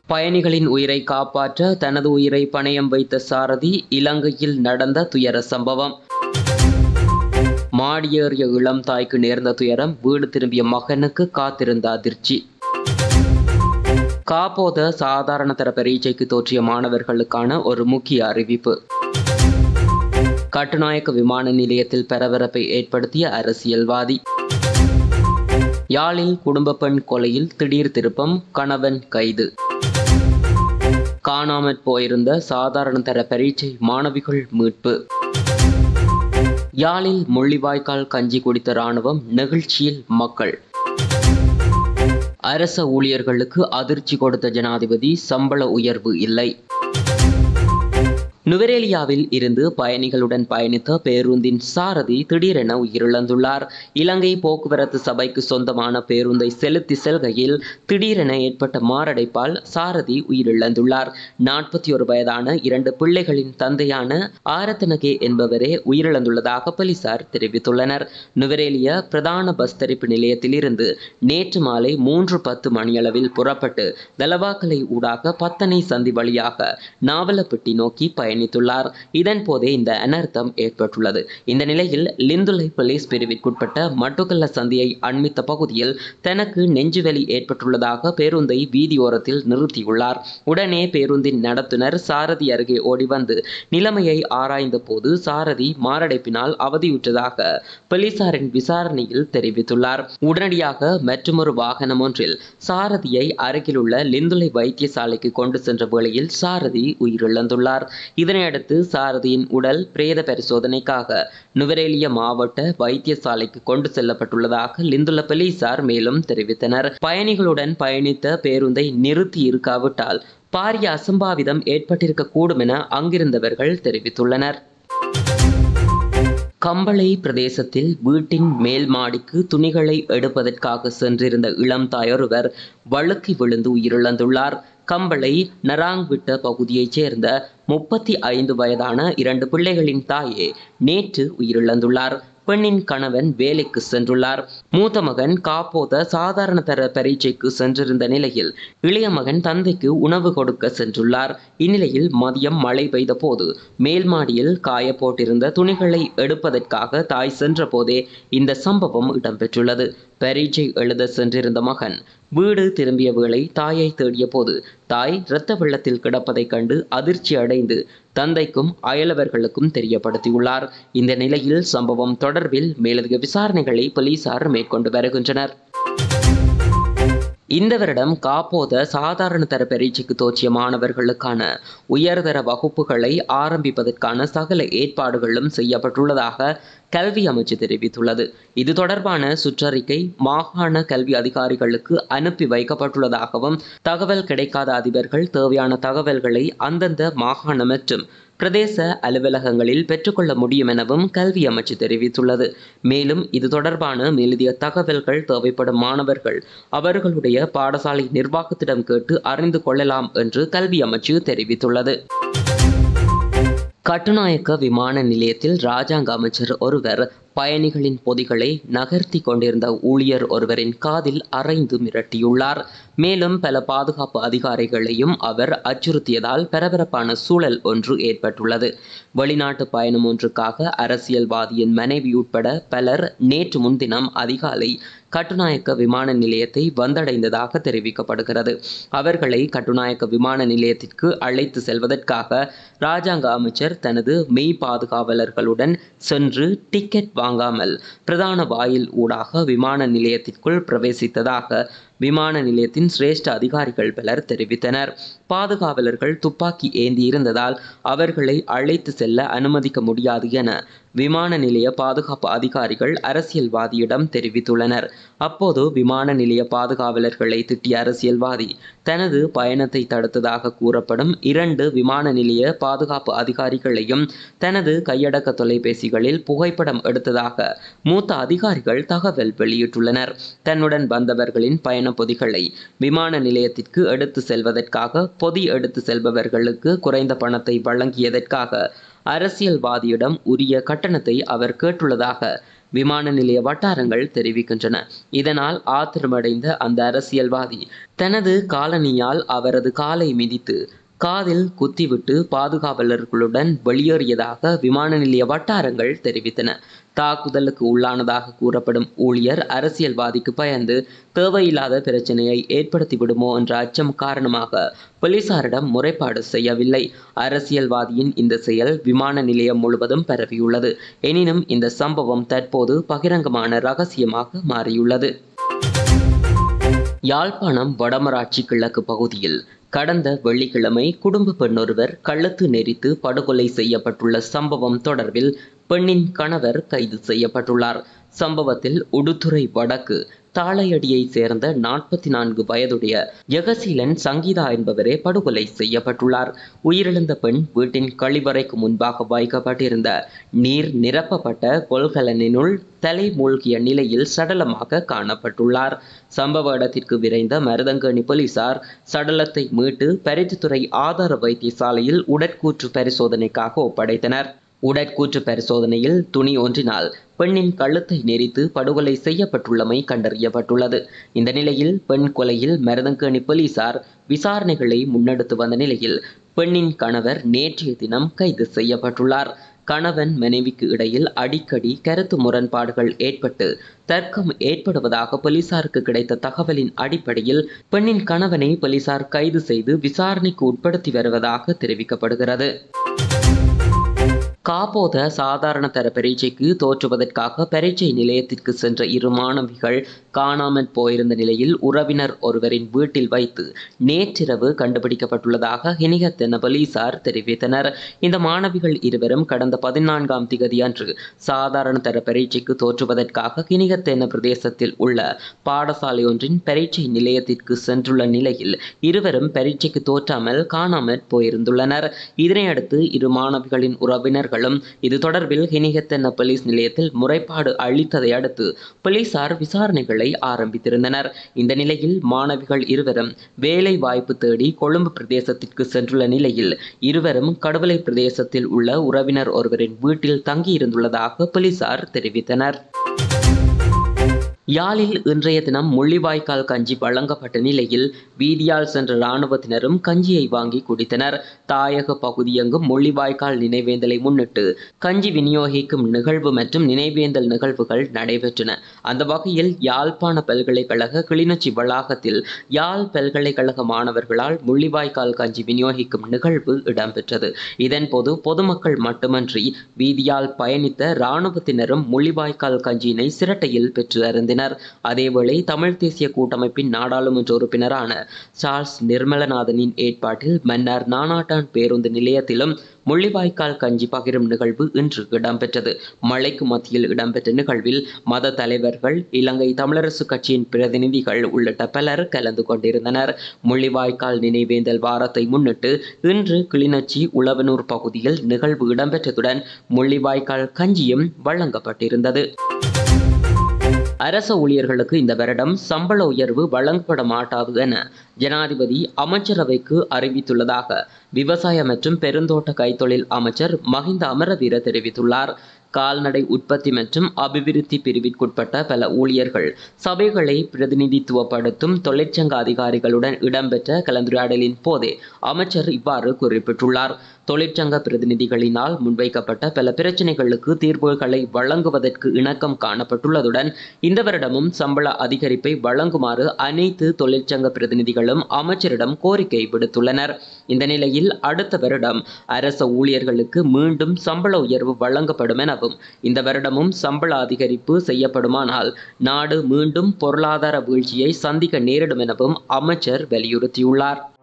பயணிகளின் உயிரை காப்பாற்ற தனது உயிரை பணயம் வைத்த சாரதி, இலங்கையில் நடந்த துயர சம்பவம். மாடியேறிய இளம் தாய்க்கு நேர்ந்த துயரம், வீடு திரும்பிய மகனுக்கு காத்திருந்த அதிர்ச்சி. காப்போத சாதாரண தர பரீட்சைக்கு தோற்றிய மாணவர்களுக்கான ஒரு முக்கிய அறிவிப்பு. கட்டுநாயக்க விமான நிலையத்தில் பரபரப்பை ஏற்படுத்திய அரசியல்வாதி. யாழில் குடும்ப பெண் கொலையில் திடீர் திருப்பம், கணவன் கைது. காணாமற் போயிருந்த சாதாரண தர பரீட்சை மாணவிகள் மீட்பு. யாழில் முள்ளிவாய்க்கால் கஞ்சி குடித்த இராணுவம், நெகிழ்ச்சியில் மக்கள். அரச ஊழியர்களுக்கு அதிர்ச்சி கொடுத்த ஜனாதிபதி, சம்பள உயர்வு இல்லை. நுவரேலியாவில் இருந்து பயணிகளுடன் பயணித்த பேருந்தின் சாரதி திடீரென உயிரிழந்துள்ளார். இலங்கை போக்குவரத்து சபைக்கு சொந்தமான பேருந்தை செலுத்தி செல்கையில் திடீரென ஏற்பட்ட மாரடைப்பால் சாரதி உயிரிழந்துள்ளார். 41 வயதான 2 பிள்ளைகளின் தந்தையான ஆரத்தனகே என்பவரே உயிரிழந்துள்ளதாக போலீசார் தெரிவித்துள்ளனர். நுவரேலியா பிரதான பஸ் தரிப்பு நிலையத்தில் இருந்து நேற்று மாலை 3:10 மணியளவில் புறப்பட்டு தலவாக்கலை ஊடாக பத்தனை சந்தி வழியாக நாவலப்பிட்டி நோக்கி பயணித்துள்ளார். இதன் போதே இந்த அனர்த்தம் ஏற்பட்டுள்ளது. இந்த நிலையில் லிந்துலை போலீஸ் பிரிவிற்குட்பட்ட மட்டுக்கல்ல சந்தியை அண்மித்த பகுதியில் தனக்கு நெஞ்சுவலி ஏற்பட்டுள்ளதாக பேருந்தை வீதியோரத்தில் நிறுத்தியுள்ளார். உடனே பேருந்தின் நடத்துனர் சாரதி அருகே ஓடி வந்து நிலைமையை ஆராய்ந்த போது சாரதி மாரடைப்பினால் அவதியுற்றதாக போலீசாரின் விசாரணையில் தெரிவித்துள்ளார். உடனடியாக மற்றொரு வாகனம் ஒன்றில் சாரதியை அருகிலுள்ள லிந்துலை வைத்தியசாலைக்கு கொண்டு சென்ற வேளையில் சாரதி உயிரிழந்துள்ளார். இதனையடுத்து சாரதியின் உடல் பிரேத பரிசோதனைக்காக நுவரேலியா மாவட்ட வைத்தியசாலைக்கு கொண்டு செல்லப்பட்டுள்ளதாக லிந்துல போலீசார் மேலும் தெரிவித்தனர். பயணிகளுடன் பயணித்த பேருந்தை நிறுத்தி இருக்காவிட்டால் பாரிய அசம்பாவிதம் ஏற்பட்டிருக்க கூடும் என அங்கிருந்தவர்கள் தெரிவித்துள்ளனர். கம்பளை பிரதேசத்தில் வீட்டின் மேல் மாடிக்கு துணிகளை எடுப்பதற்காக சென்றிருந்த இளம் தாயொருவர் வழுக்கி விழுந்து உயிரிழந்துள்ளார். கம்பளை நராங்விட்ட பகுதியைச் சேர்ந்த 35 வயதான 2 பிள்ளைகளின் தாயே நேற்று உயிரிழந்துள்ளார். பெண்ணின் கணவன் வேலைக்கு சென்றுள்ளார். மூத்த மகன் காப்போத சாதாரண தர பரீட்சைக்கு சென்றிருந்த நிலையில் இளைய மகன் தந்தைக்கு உணவு கொடுக்க சென்றுள்ளார். இந்நிலையில் மதியம் மழை பெய்த போது மேல் மாடியில் காய போட்டிருந்த துணிகளை எடுப்பதற்காக தாய் சென்ற போதே இந்த சம்பவம் இடம்பெற்றுள்ளது. பரீட்சை எழுத சென்றிருந்த மகன் வீடு திரும்பிய வேளை தாயை தேடிய போது தாய் இரத்த வெள்ளத்தில் கிடப்பதைக் கண்டு அதிர்ச்சி அடைந்து தந்தைக்கும் அயலவர்களுக்கும் தெரியப்படுத்தியுள்ளார். இந்த நிலையில் சம்பவம் தொடர்பில் மேலதிக விசாரணைகளை போலீசார் மேற்கொண்டு வருகின்றனர். இந்த வருடம் காப்போத சாதாரண தர பரீட்சைக்கு தோற்றிய மாணவர்களுக்கான உயர்தர வகுப்புகளை ஆரம்பிப்பதற்கான சகல ஏற்பாடுகளும் செய்யப்பட்டுள்ளதாக கல்வி அமைச்சு தெரிவித்துள்ளது. இது தொடர்பான சுற்றறிக்கை மாகாண கல்வி அதிகாரிகளுக்கு அனுப்பி வைக்கப்பட்டுள்ளதாகவும் தகவல் கிடைக்காத அதிபர்கள் தேவையான தகவல்களை அந்தந்த மாகாண மற்றும் பிரதேச அலுவலகங்களில் பெற்றுக்கொள்ள முடியும் எனவும் கல்வி அமைச்சு தெரிவித்துள்ளது. மேலும் இது தொடர்பான மேலதிக தகவல்கள் தேவைப்படும் மாணவர்கள் அவர்களுடைய பாடசாலை நிர்வாகத்திடம் கேட்டு அறிந்து கொள்ளலாம் என்று கல்வி அமைச்சு தெரிவித்துள்ளது. கட்டுநாயக்க விமான நிலையத்தில் இராஜாங்க அமைச்சர் ஒருவர் பயணிகளின் பொதிகளை நகர்த்தி கொண்டிருந்த ஊழியர் ஒருவரின் காதில் அறைந்து மிரட்டியுள்ளார். மேலும் பல பாதுகாப்பு அதிகாரிகளையும் அவர் அச்சுறுத்தியதால் பரபரப்பான சூழல் ஒன்று ஏற்பட்டுள்ளது. வெளிநாட்டு பயணம் ஒன்றுக்காக அரசியல்வாதியின் மனைவி உட்பட பலர் நேற்று முன்தினம் அதிகாலை கட்டுநாயக்க விமான நிலையத்தை வந்தடைந்ததாக தெரிவிக்கப்படுகிறது. அவர்களை கட்டுநாயக்க விமான நிலையத்திற்கு அழைத்து செல்வதற்காக இராஜாங்க அமைச்சர் தனது மெய் பாதுகாவலர்களுடன் சென்று டிக்கெட் வாங்காமல் பிரதான வாயில் ஊடாக விமான நிலையத்திற்குள் பிரவேசித்ததாக விமான நிலையத்தின் சிரேஷ்ட அதிகாரிகள் பலர் தெரிவித்தனர். பாதுகாவலர்கள் துப்பாக்கி ஏந்தி இருந்ததால் அவர்களை அழைத்து செல்ல அனுமதிக்க முடியாது என விமான நிலைய பாதுகாப்பு அதிகாரிகள் அரசியல்வாதியிடம் தெரிவித்துள்ளனர். அப்போது விமான நிலைய பாதுகாவலர்களை திட்டிய அரசியல்வாதி தனது பயணத்தை தடுத்ததாக கூறப்படும் 2 விமான நிலைய பாதுகாப்பு அதிகாரிகளையும் தனது கையடக்க தொலைபேசிகளில் புகைப்படம் எடுத்ததாக மூத்த அதிகாரிகள் தகவல் வெளியிட்டுள்ளனர். தன்னுடன் வந்தவர்களின் பயண பொதிகளை விமான நிலையத்திற்கு எடுத்து செல்வதற்காக பொதி எடுத்து செல்பவர்களுக்கு குறைந்த பணத்தை வழங்கியதற்காக அரசியல்வாதியிடம் உரிய கட்டணத்தை அவர் கேட்டுள்ளதாக விமான நிலைய வட்டாரங்கள் தெரிவிக்கின்றன. இதனால் ஆத்திரமடைந்த அந்த அரசியல்வாதி தனது காலணியால் அவரது காலை மிதித்து காதில் குத்திவிட்டு பாதுகாவலர்களுடன் வெளியேறியதாக விமான நிலைய வட்டாரங்கள் தெரிவித்தன. தாக்குதலுக்கு உள்ளானதாக கூறப்படும் ஊழியர் அரசியல்வாதிக்கு பயந்து தேவையில்லாத பிரச்சனையை ஏற்படுத்தி விடுமோ என்ற அச்சம் காரணமாக போலீசாரிடம் முறைப்பாடு செய்யவில்லை. அரசியல்வாதியின் இந்த செயல் விமான நிலையம் முழுவதும் பரவியுள்ளது. எனினும் இந்த சம்பவம் தற்போது பகிரங்கமான ரகசியமாக மாறியுள்ளது. யாழ்ப்பாணம் வடமராட்சி கிழக்கு பகுதியில் கடந்த வெள்ளிக்கிழமை குடும்ப பெண்ணொருவர் கழுத்து நெரித்து படுகொலை செய்யப்பட்டுள்ள சம்பவம் தொடர்பில் பெண்ணின் கணவர் கைது செய்யப்பட்டுள்ளார். சம்பவத்தில் உடுத்துறை வடக்கு தாளையடியை சேர்ந்த 44 வயதுடைய ஜெகசீலன் சங்கீதா என்பவரே படுகொலை செய்யப்பட்டுள்ளார். உயிரிழந்த பெண் வீட்டின் கழிவறைக்கு முன்பாக வைக்கப்பட்டிருந்த நீர் நிரப்பப்பட்ட கொள்கலனினுள் தலை மூழ்கிய நிலையில் சடலமாக காணப்பட்டுள்ளார். சம்பவ இடத்திற்கு விரைந்த மருதங்கேணி போலீசார் சடலத்தை மீட்டு பருத்தித்துறை ஆதார வைத்தியசாலையில் உடற்கூற்று பரிசோதனைக்காக ஒப்படைத்தனர். உடற்கூற்று பரிசோதனையில் துணி ஒன்றினால் பெண்ணின் கழுத்தை நெரித்து படுகொலை செய்யப்பட்டுள்ளமை கண்டறியப்பட்டுள்ளது. இந்த நிலையில் பெண் கொலையில் மருதங்கேணி போலீசார் விசாரணைகளை முன்னெடுத்து வந்த நிலையில் பெண்ணின் கணவர் நேற்றைய தினம் கைது செய்யப்பட்டுள்ளார். கணவன் மனைவிக்கு இடையில் அடிக்கடி கருத்து முரண்பாடுகள் ஏற்பட்டு தர்க்கம் ஏற்படுவதாக போலீசாருக்கு கிடைத்த தகவலின் அடிப்படையில் பெண்ணின் கணவனை போலீசார் கைது செய்து விசாரணைக்கு உட்படுத்தி வருவதாக தெரிவிக்கப்படுகிறது. காப்போத சாதாரண தர பரீட்சைக்கு தோற்றுவதற்காக பரீட்சை நிலையத்திற்கு சென்ற 2 மாணவிகள் காணாமற் போயிருந்த நிலையில் உறவினர் ஒருவரின் வீட்டில் வைத்து நேற்றிரவு கண்டுபிடிக்கப்பட்டுள்ளதாக ஹினிகத்தென போலீசார் தெரிவித்தனர். இந்த மாணவிகள் இருவரும் கடந்த 14ஆம் திகதி அன்று சாதாரண தர பரீட்சைக்கு தோற்றுவதற்காக ஹினிகத்தென பிரதேசத்தில் உள்ள பாடசாலை ஒன்றின் பரீட்சை நிலையத்திற்கு சென்றுள்ள நிலையில் இருவரும் பரீட்சைக்கு தோற்றாமல் காணாமற் போயிருந்துள்ளனர். இதனையடுத்து 2 மாணவிகளின் உறவினர்கள் இது தொடர்பில் ஹினிகத்தென போலீஸ் நிலையத்தில் முறைப்பாடு அளித்ததை அடுத்து போலீசார் விசாரணைகளை ஆரம்பித்திருந்தனர். இந்த நிலையில் மாணவிகள் இருவரும் வேலை வாய்ப்பு தேடி கொழும்பு பிரதேசத்திற்கு சென்றுள்ள நிலையில் இருவரும் கடுவலை பிரதேசத்தில் உள்ள உறவினர் ஒருவரின் வீட்டில் தங்கியிருந்துள்ளதாக போலீசார் தெரிவித்தனர். யாழில் இன்றைய தினம் முள்ளிவாய்க்கால் கஞ்சி வழங்கப்பட்ட நிலையில் வீதியால் சென்ற இராணுவத்தினரும் கஞ்சியை வாங்கி குடித்தனர். தாயக பகுதியெங்கும் முள்ளிவாய்க்கால் நினைவேந்தலை முன்னிட்டு கஞ்சி விநியோகிக்கும் நிகழ்வு மற்றும் நினைவேந்தல் நிகழ்வுகள் நடைபெற்றன. அந்த வகையில் யாழ்ப்பாண பல்கலைக்கழக கிளிநொச்சி வளாகத்தில் யாழ் பல்கலைக்கழக மாணவர்களால் முள்ளிவாய்க்கால் கஞ்சி விநியோகிக்கும் நிகழ்வு இடம்பெற்றது. இதன்போது பொதுமக்கள் மட்டுமன்றி வீதியால் பயணித்த இராணுவத்தினரும் முள்ளிவாய்க்கால் கஞ்சியினை சிரட்டையில் பெற்று அருந்தினர். அதேவேளை தமிழ் தேசிய கூட்டமைப்பின் நாடாளுமன்ற உறுப்பினரான சார்ல்ஸ் நிர்மலநாதனின் ஏற்பாட்டில் மன்னார் நானாட்டான் பேருந்து நிலையத்திலும் முள்ளிவாய்க்கால் கஞ்சி பகிரும் நிகழ்வு இன்று இடம்பெற்றது. மழைக்கு மத்தியில் இடம்பெற்ற நிகழ்வில் மத தலைவர்கள், இலங்கை தமிழரசு கட்சியின் பிரதிநிதிகள் உள்ளிட்ட பலர் கலந்து கொண்டிருந்தனர். முள்ளிவாய்க்கால் நினைவேந்தல் வாரத்தை முன்னிட்டு இன்று கிளிநொச்சி உழவனூர் பகுதியில் நிகழ்வு இடம்பெற்றதுடன் முள்ளிவாய்க்கால் கஞ்சியும் வழங்கப்பட்டிருந்தது. அரச ஊழியர்களுக்கு இந்த வருடம் சம்பள உயர்வு வழங்கப்பட மாட்டாது என ஜனாதிபதி அமைச்சரவைக்கு அறிவித்துள்ளதாக விவசாய மற்றும் பெருந்தோட்ட கைத்தொழில் அமைச்சர் மஹிந்த அமரவீர தெரிவித்துள்ளார். கால்நடை உற்பத்தி மற்றும் அபிவிருத்தி பிரிவிற்குட்பட்ட பல ஊழியர்கள் சபைகளை பிரதிநிதித்துவப்படுத்தும் தொழிற்சங்க அதிகாரிகளுடன் இடம்பெற்ற கலந்துரையாடலின் போதே அமைச்சர் இவ்வாறு குறிப்பிட்டுள்ளார். தொழிற்சங்க பிரதிநிதிகளினால் முன்வைக்கப்பட்ட பல பிரச்சினைகளுக்கு தீர்வுகளை வழங்குவதற்கு இணக்கம் காணப்பட்டுள்ளதுடன் இந்த வருடமும் சம்பள அதிகரிப்பை வழங்குமாறு அனைத்து தொழிற்சங்க பிரதிநிதிகளும் அமைச்சரிடம் கோரிக்கை விடுத்துள்ளனர். இந்த நிலையில் அடுத்த வருடம் அரச ஊழியர்களுக்கு மீண்டும் சம்பள உயர்வு வழங்கப்படும் எனவும் இந்த வருடமும் சம்பள அதிகரிப்பு செய்யப்படுமானால் நாடு மீண்டும் பொருளாதார வீழ்ச்சியை சந்திக்க நேரிடும் எனவும் அமைச்சர் வலியுறுத்தியுள்ளார்.